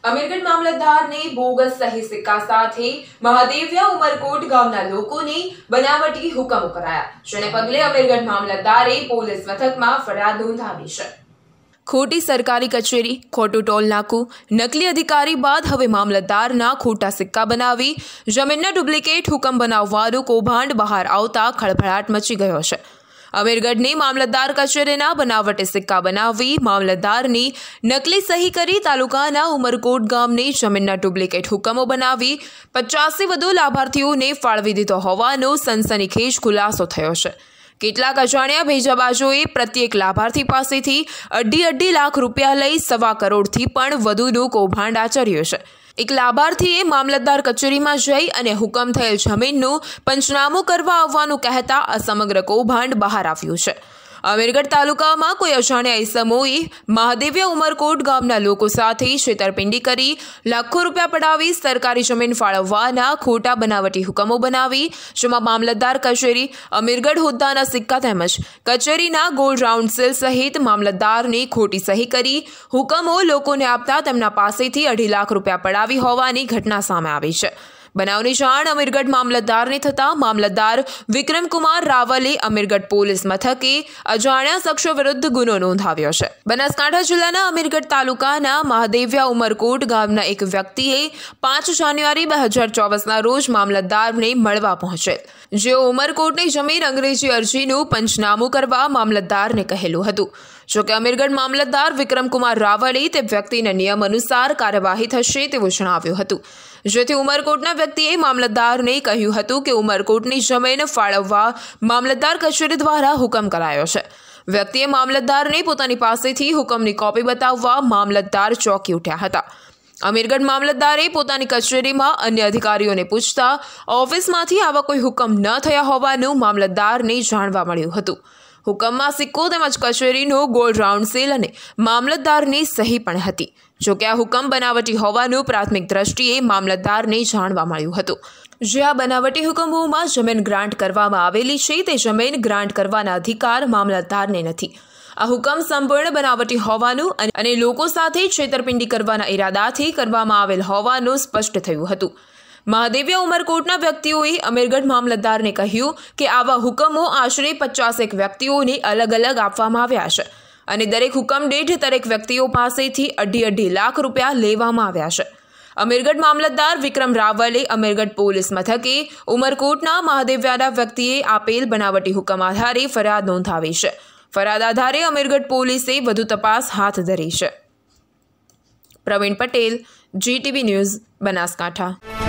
Amirgadh મામલતદારને bogus સહી સિક્કા સાથે મહાદેવિયા ઉમરકોટ ગામના લોકોને બનાવટી હુકમો કરાયા, જેને પગલે અમીરગઢ મામલતદારે પોલીસ મથકમાં ફરિયાદ નોંધાવી છે। ખોટી સરકારી કચેરી, ખોટું ટોલ નાકું, નકલી અધિકારી બાદ હવે મામલતદારના ખોટા સિક્કા બનાવી જમીનના ડુપ્લિકેટ હુકમ બનાવવાનું કૌભાંડ બહાર આવતા ખળભળાટ મચી ગયો છે। અમીરગઢની મામલતદાર કચેરીના બનાવટી સિક્કા બનાવી મામલતદારની નકલી સહી કરી તાલુકાના ઉમરકોટ ગામની જમીનના ડુપ્લિકેટ હુકમો બનાવી 50થી વધુ લાભાર્થીઓને ફાળવી દીધો હોવાનો સનસનીખેજ ખુલાસો થયો છે। કેટલાક અજાણ્યા ભેજાબાજોએ પ્રત્યેક લાભાર્થી પાસેથી અઢી લાખ રૂપિયા લઈ 1.25 કરોડથી પણ વધુનું કૌભાંડ આચર્યું છે। એક લાભાર્થીએ મામલતદાર કચેરીમાં જઈ અને હુકમ થયેલ જમીનનું પંચનામું કરવા આવવાનું કહેતા આ સમગ્ર કૌભાંડ બહાર આવ્યું છે। અમીરગઢ તાલુકામાં કોઈ અજાણ્યા ઇસમોએ મહાદેવિયા ઉમરકોટ ગામના લોકો સાથે છેતરપિંડી કરી લાખો રૂપિયા પડાવી સરકારી જમીન ફાળવવાના ખોટા બનાવટી હુકમો બનાવી, જેમાં મામલતદાર કચેરી, અમીરગઢ હોદ્દાના સિક્કા તેમજ કચેરીના ગોલ્ડ રાઉન્ડ સીલ સહિત મામલતદારની ખોટી સહી કરી હુકમો લોકોને આપતા તેમના પાસેથી 2.5 લાખ રૂપિયા પડાવી હોવાની ઘટના સામે આવી છે। બનાવની જાણ અમીરગઢ મામલતદારને થતાં મામલતદાર વિક્રમકુમાર રાવલે અમીરગઢ પોલીસ મથકે અજાણ્યા શખ્સો વિરુદ્ધ ગુનો નોંધાવ્યો છે। બનાસકાંઠા જિલ્લાના અમીરગઢ તાલુકાના મહાદેવિયા ઉમરકોટ ગામના એક વ્યક્તિએ 5 જાન્યુઆરી 2024ના રોજ મામલતદારને મળવા પહોંચેલ, જેઓ ઉમરકોટની જમીન અંગ્રેજી અરજીનું પંચનામું કરવા મામલતદારને કહેલું હતું। જોકે અમીરગઢ મામલતદાર વિક્રમકુમાર રાવલે તે વ્યક્તિને નિયમ અનુસાર કાર્યવાહી થશે તેવું જણાવ્યું હતું, જેથી ઉમરકોટના વ્યક્તિએ મામલતદારને કહ્યું હતું કે ઉમરકોટની જમીન ફાળવવા મામલતદાર કચેરી દ્વારા હુકમ કરાયો છે। વ્યક્તિએ મામલતદારને પોતાની પાસેથી હુકમની કોપી બતાવવા મામલતદાર ચોંકી ઉઠ્યા હતા। અમીરગઢ મામલતદારે પોતાની કચેરીમાં અન્ય અધિકારીઓને પૂછતા ઓફિસમાંથી આવા કોઈ હુકમ ન થયા હોવાનું મામલતદારને જાણવા મળ્યું હતું। હુકમમાં સિક્કો તેમજ કચેરીનો ગોલ્ડ રાઉન્ડ સીલ અને મામલતદારની સહી પણ હતી। જોકે આ હુકમ બનાવટી હોવાનું પ્રાથમિક દ્રષ્ટિએ મામલતદારને જાણવા મળ્યું હતું। જે આ બનાવટી હુકમોમાં જમીન ગ્રાન્ટ કરવામાં આવેલી છે તે જમીન ગ્રાન્ટ કરવાના અધિકાર મામલતદારને નથી। આ હુકમ સંપૂર્ણ બનાવટી હોવાનું અને લોકો સાથે છેતરપિંડી કરવાના ઈરાદાથી કરવામાં આવેલ હોવાનું સ્પષ્ટ થયું હતું। મહાદેવિયા ઉમરકોટના વ્યક્તિઓએ અમીરગઢ મામલતદારને કહ્યું કે આવા હુકમો આશરે 50 વ્યક્તિઓને અલગ અલગ આપવામાં આવ્યા છે અને દરેક હુકમ દીઠ દરેક વ્યક્તિઓ પાસેથી 2.5 લાખ રૂપિયા લેવામાં આવ્યા છે। અમીરગઢ મામલતદાર વિક્રમ રાવલે અમીરગઢ પોલીસ મથકે ઉમરકોટના મહાદેવિયાના વ્યક્તિએ આપેલ બનાવટી હુકમ આધારે ફરિયાદ નોંધાવી છે। ફરિયાદ આધારે અમીરગઢ પોલીસે વધુ તપાસ હાથ ધરી છે। Praveen Patel, GTV news, Banaskantha.